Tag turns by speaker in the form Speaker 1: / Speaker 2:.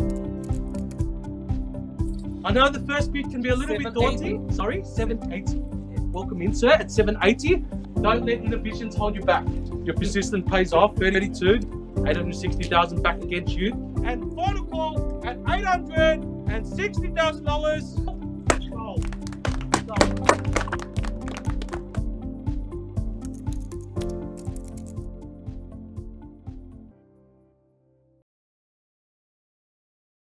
Speaker 1: I know the first bid can be a little bit daunting. Sorry, 780. Welcome in, sir, at 780. Don't let inhibitions hold you back. Your persistence pays off. 32, 860,000 back against you. And final call at $860,000. Gold. Gold.